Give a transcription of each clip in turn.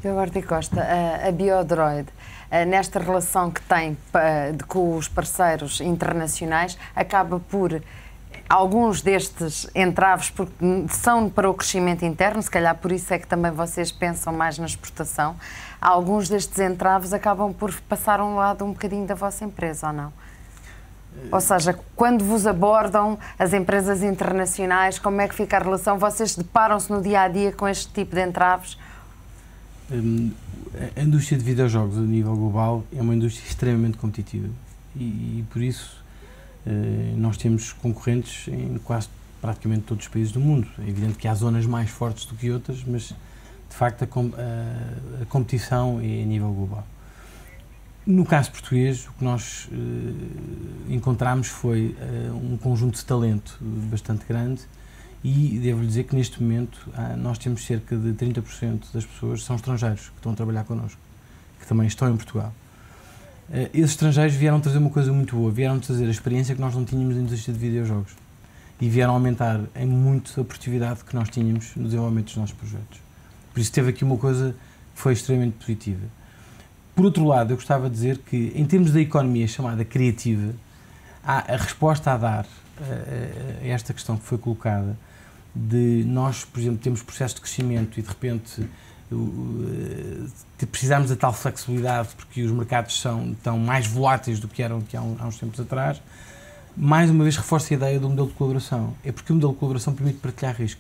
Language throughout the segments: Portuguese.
Pedro Horta Costa, a Biodroid, nesta relação que tem com os parceiros internacionais, acaba por, alguns destes entraves, porque são para o crescimento interno, se calhar por isso é que também vocês pensam mais na exportação, alguns destes entraves acabam por passar a um lado um bocadinho da vossa empresa, ou não? Ou seja, quando vos abordam as empresas internacionais, como é que fica a relação? Vocês deparam-se no dia-a-dia com este tipo de entraves? A indústria de videojogos a nível global é uma indústria extremamente competitiva e por isso nós temos concorrentes em quase praticamente todos os países do mundo. É evidente que há zonas mais fortes do que outras, mas de facto a competição é a nível global. No caso português, o que nós encontramos foi um conjunto de talento bastante grande e devo-lhe dizer que neste momento nós temos cerca de 30% das pessoas que são estrangeiros que estão a trabalhar connosco, que também estão em Portugal. Esses estrangeiros vieram trazer uma coisa muito boa, vieram trazer a experiência que nós não tínhamos na indústria de videojogos e vieram aumentar em muito a produtividade que nós tínhamos no desenvolvimento dos nossos projetos. Por isso teve aqui uma coisa que foi extremamente positiva. Por outro lado, eu gostava de dizer que, em termos da economia chamada criativa, a resposta a dar a esta questão que foi colocada, de nós, por exemplo, temos processos de crescimento e, de repente, precisamos da tal flexibilidade porque os mercados tão mais voláteis do que eram há uns tempos atrás, mais uma vez reforça a ideia do modelo de colaboração. É porque o modelo de colaboração permite partilhar risco.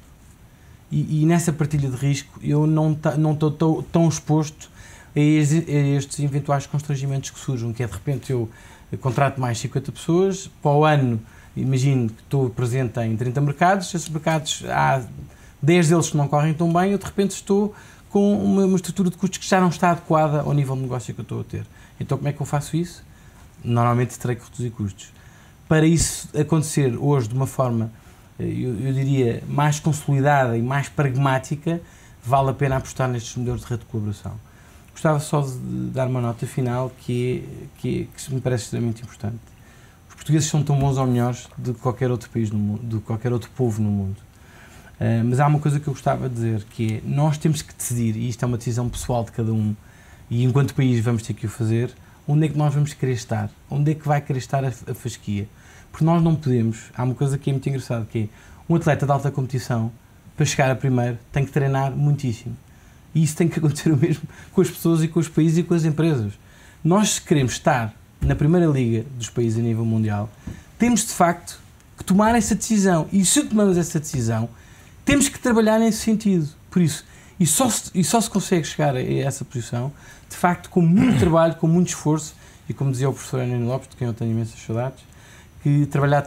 E nessa partilha de risco, eu não estou tão exposto a estes eventuais constrangimentos que surjam, que é de repente eu contrato mais 50 pessoas, para o ano, imagino que estou presente em 30 mercados, esses mercados, há 10 deles que não correm tão bem, eu de repente estou com uma estrutura de custos que já não está adequada ao nível de negócio que eu estou a ter. Então como é que eu faço isso? Normalmente terei que reduzir custos. Para isso acontecer hoje de uma forma, eu diria, mais consolidada e mais pragmática, vale a pena apostar nestes modelos de rede de colaboração. Gostava só de dar uma nota final que me parece extremamente importante. Os portugueses são tão bons ou melhores de qualquer outro país no mundo, de qualquer outro povo no mundo. Mas há uma coisa que eu gostava de dizer, que é, nós temos que decidir, e isto é uma decisão pessoal de cada um, e enquanto país vamos ter que o fazer, onde é que nós vamos querer estar, onde é que vai querer estar a fasquia. Porque nós não podemos, há uma coisa que é muito engraçada, que é, um atleta de alta competição, para chegar a primeiro, tem que treinar muitíssimo. E isso tem que acontecer o mesmo com as pessoas e com os países e com as empresas. Nós, se queremos estar na primeira liga dos países a nível mundial, temos de facto que tomar essa decisão. E se tomamos essa decisão, temos que trabalhar nesse sentido. Por isso, e só se consegue chegar a essa posição, de facto, com muito trabalho, com muito esforço, e como dizia o professor António Lopes, de quem eu tenho imensas saudades, que trabalhar,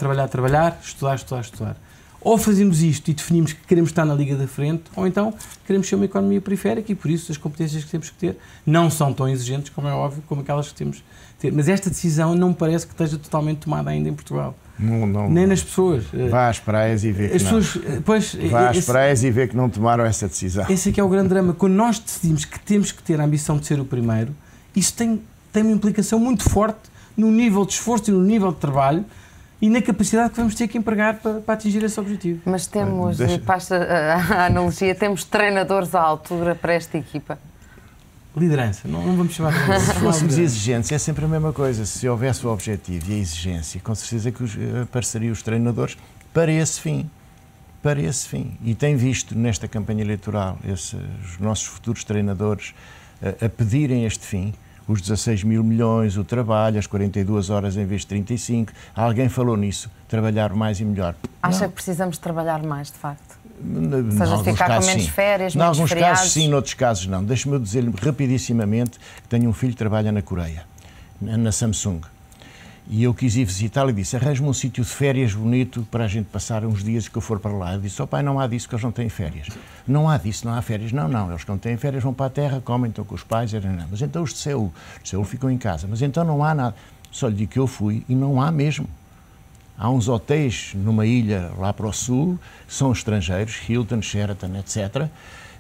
estudar. Ou fazemos isto e definimos que queremos estar na liga da frente, ou então queremos ser uma economia periférica e por isso as competências que temos que ter não são tão exigentes, como é óbvio, como aquelas que temos que ter. Mas esta decisão não me parece que esteja totalmente tomada ainda em Portugal. Não, nem nas pessoas. Vá às praias e vê que não. Vá às praias e vê que não tomaram essa decisão. Esse é que é o grande drama. Quando nós decidimos que temos que ter a ambição de ser o primeiro, isso tem uma implicação muito forte no nível de esforço e no nível de trabalho e na capacidade que vamos ter que empregar para atingir esse objetivo. Mas temos, passa a analogia, temos treinadores à altura para esta equipa? Liderança, não vamos chamar de liderança. Se fôssemos exigentes, é sempre a mesma coisa. Se houvesse o objetivo e a exigência, com certeza que apareceriam os treinadores para esse fim. Para esse fim. E tem visto nesta campanha eleitoral os nossos futuros treinadores a pedirem este fim. Os 16 mil milhões, o trabalho, as 42 horas em vez de 35. Alguém falou nisso, trabalhar mais e melhor. Acha que precisamos trabalhar mais, de facto? Ou seja, ficar com menos férias, em menos alguns feriados? casos sim, noutros casos não. Deixe-me dizer-lhe rapidissimamente que tenho um filho que trabalha na Coreia, na Samsung. E eu quis ir visitá-lo e disse, arranje-me um sítio de férias bonito para a gente passar uns dias que eu for para lá. Eu disse, pai, não há disso, que eles não têm férias. Não há disso, não há férias. Não, eles quando têm férias vão para a terra, comem, estão com os pais, não. Mas então os de Seul ficam em casa. Mas então não há nada. Só lhe digo que eu fui e não há mesmo. Há uns hotéis numa ilha lá para o sul, são estrangeiros, Hilton, Sheraton, etc.,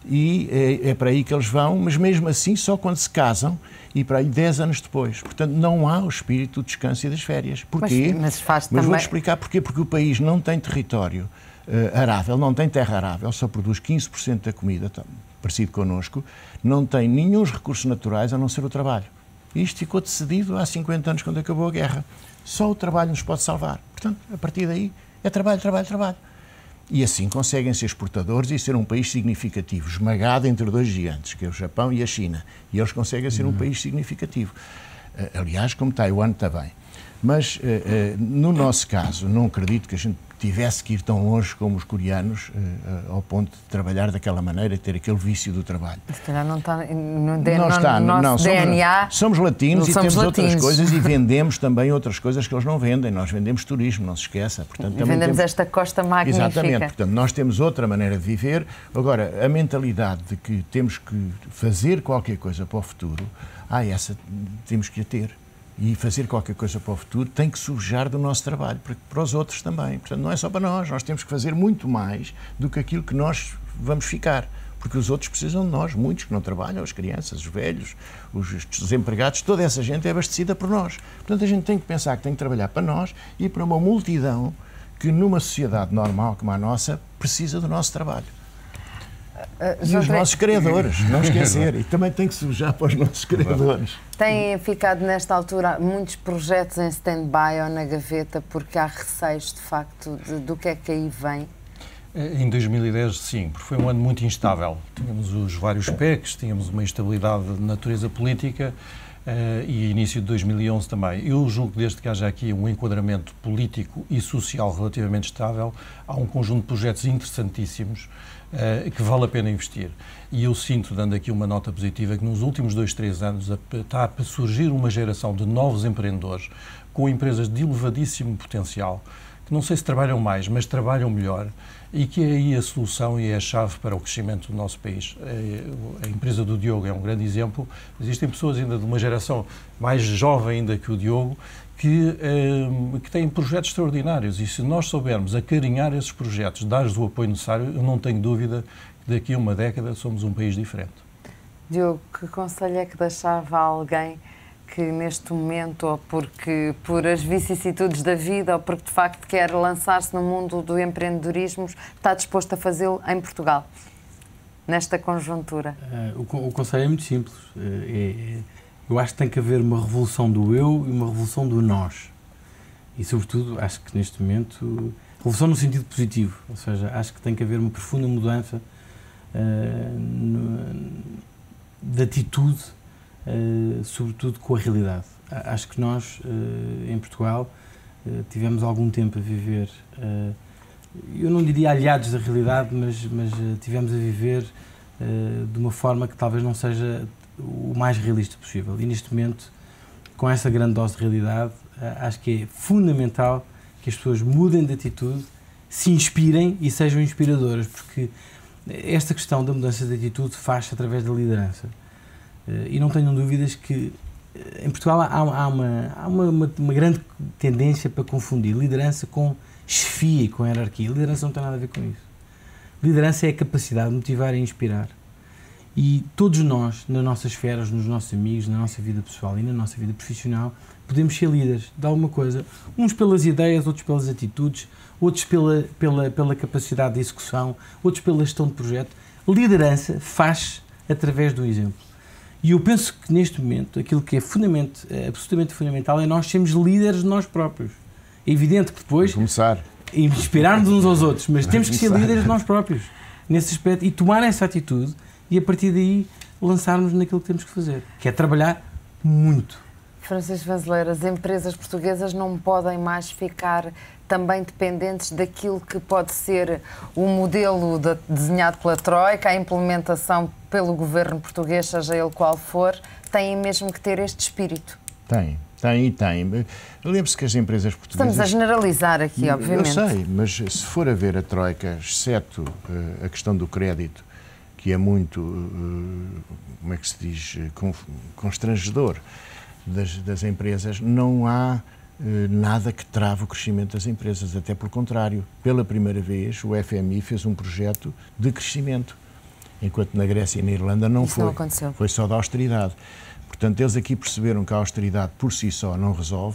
e é para aí que eles vão, mas mesmo assim só quando se casam e para aí 10 anos depois. Portanto, não há o espírito do descanso e das férias. Porquê? Mas vou-te explicar porquê. Porque o país não tem território arável, não tem terra arável, só produz 15% da comida, parecido connosco, não tem nenhum recursos naturais a não ser o trabalho. E isto ficou decidido há 50 anos, quando acabou a guerra. Só o trabalho nos pode salvar. Portanto, a partir daí, é trabalho, trabalho, trabalho. E assim conseguem ser exportadores e ser um país significativo, esmagado entre dois gigantes, que é o Japão e a China. E eles conseguem ser um país significativo. Aliás, como Taiwan também. Mas, no nosso caso, não acredito que a gente tivesse que ir tão longe como os coreanos, ao ponto de trabalhar daquela maneira e ter aquele vício do trabalho. Se calhar não está no nosso DNA. Somos latinos e temos outras coisas e vendemos também outras coisas que eles não vendem. Nós vendemos turismo, não se esqueça. Portanto, e vendemos esta costa magnífica. Exatamente. Portanto, nós temos outra maneira de viver. Agora, a mentalidade de que temos que fazer qualquer coisa para o futuro, essa temos que a ter. E fazer qualquer coisa para o futuro tem que sujar do nosso trabalho, para os outros também. Portanto, não é só para nós temos que fazer muito mais do que aquilo que nós vamos ficar. Porque os outros precisam de nós, muitos que não trabalham, as crianças, os velhos, os desempregados, toda essa gente é abastecida por nós. Portanto, a gente tem que pensar que tem que trabalhar para nós e para uma multidão que, numa sociedade normal como a nossa, precisa do nosso trabalho. E os nossos criadores, não esquecer, e também tem que sujar para os nossos criadores. Têm ficado nesta altura muitos projetos em stand-by ou na gaveta porque há receios de facto do que é que aí vem? Em 2010 sim, porque foi um ano muito instável. Tínhamos os vários PECs, tínhamos uma instabilidade de natureza política e início de 2011 também. Eu julgo que desde que haja aqui um enquadramento político e social relativamente estável, há um conjunto de projetos interessantíssimos que vale a pena investir. E eu sinto, dando aqui uma nota positiva, que nos últimos 2, 3 anos está a surgir uma geração de novos empreendedores com empresas de elevadíssimo potencial, que não sei se trabalham mais, mas trabalham melhor, e que é aí a solução e é a chave para o crescimento do nosso país. A empresa do Diogo é um grande exemplo. Existem pessoas ainda de uma geração mais jovem ainda que o Diogo, que têm projetos extraordinários, e se nós soubermos acarinhar esses projetos, dar-lhes o apoio necessário, eu não tenho dúvida que daqui a uma década somos um país diferente. Diogo, que conselho é que deixava a alguém que neste momento, ou porque por as vicissitudes da vida, ou porque de facto quer lançar-se no mundo do empreendedorismo, está disposto a fazê-lo em Portugal, nesta conjuntura? O conselho é muito simples. Eu acho que tem que haver uma revolução do eu e uma revolução do nós. E, sobretudo, acho que neste momento, revolução no sentido positivo, ou seja, acho que tem que haver uma profunda mudança de atitude, sobretudo com a realidade. Acho que nós, em Portugal, tivemos algum tempo a viver, eu não diria aliados da realidade, mas tivemos a viver de uma forma que talvez não seja o mais realista possível. E neste momento, com essa grande dose de realidade, acho que é fundamental que as pessoas mudem de atitude, se inspirem e sejam inspiradoras, porque esta questão da mudança de atitude faz-se através da liderança. E não tenham dúvidas que em Portugal há uma grande tendência para confundir liderança com chefia e com hierarquia. Liderança não tem nada a ver com isso. Liderança é a capacidade de motivar e inspirar. E todos nós, nas nossas esferas, nos nossos amigos, na nossa vida pessoal e na nossa vida profissional, podemos ser líderes de alguma coisa. Uns pelas ideias, outros pelas atitudes, outros pela capacidade de execução, outros pela gestão de projeto. Liderança faz através do exemplo. E eu penso que neste momento, aquilo que é absolutamente fundamental é nós sermos líderes de nós próprios. É evidente que depois inspirarmos uns aos outros, mas temos que ser líderes de nós próprios, nesse aspecto, e tomar essa atitude e a partir daí lançarmos naquilo que temos que fazer, que é trabalhar muito. Francisco Vanzeler, as empresas portuguesas não podem mais ficar também dependentes daquilo que pode ser o modelo desenhado pela Troika, a implementação pelo governo português, seja ele qual for, têm mesmo que ter este espírito. Tem. Lembre-se que as empresas portuguesas... Estamos a generalizar aqui, obviamente. Eu sei, mas se for a ver a Troika, exceto a questão do crédito, que é muito, como é que se diz, constrangedor das empresas, não há nada que trave o crescimento das empresas, até pelo contrário. Pela primeira vez, o FMI fez um projeto de crescimento, enquanto na Grécia e na Irlanda não foi. Não aconteceu. Foi só da austeridade. Portanto, eles aqui perceberam que a austeridade por si só não resolve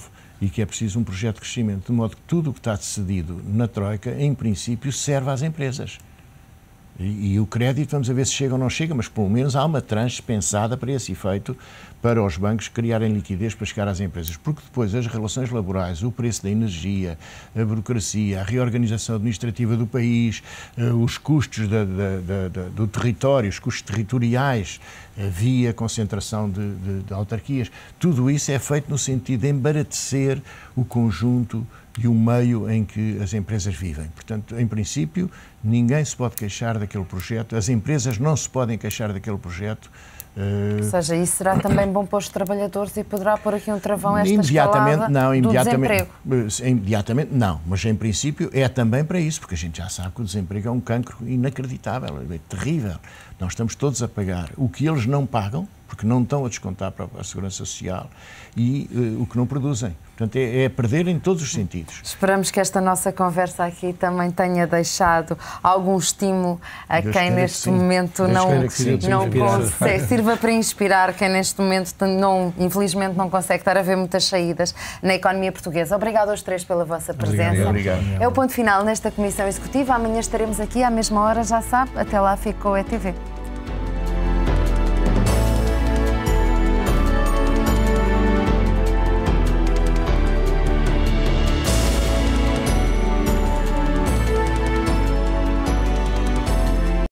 e que é preciso um projeto de crescimento, de modo que tudo o que está decidido na Troika, em princípio, serve às empresas. E o crédito, vamos a ver se chega ou não chega, mas pelo menos há uma tranche pensada para esse efeito, para os bancos criarem liquidez para chegar às empresas. Porque depois as relações laborais, o preço da energia, a burocracia, a reorganização administrativa do país, os custos do território, os custos territoriais, via concentração de autarquias, tudo isso é feito no sentido de embaratecer o conjunto e o meio em que as empresas vivem. Portanto, em princípio, ninguém se pode queixar daquele projeto, as empresas não se podem queixar daquele projeto. Ou seja, isso será também bom para os trabalhadores e poderá pôr aqui um travão a esta escalada do desemprego? Imediatamente não, mas em princípio é também para isso, porque a gente já sabe que o desemprego é um cancro inacreditável, é terrível. Nós estamos todos a pagar o que eles não pagam, porque não estão a descontar para a Segurança Social, e o que não produzem. Portanto, é perder em todos os sentidos. Esperamos que esta nossa conversa aqui também tenha deixado algum estímulo a quem neste momento não consegue, sirva para inspirar quem neste momento infelizmente não consegue estar a ver muitas saídas na economia portuguesa. Obrigado aos três pela vossa presença. Obrigado. É o ponto final nesta Comissão Executiva. Amanhã estaremos aqui à mesma hora, já sabe. Até lá, fique com a ETV.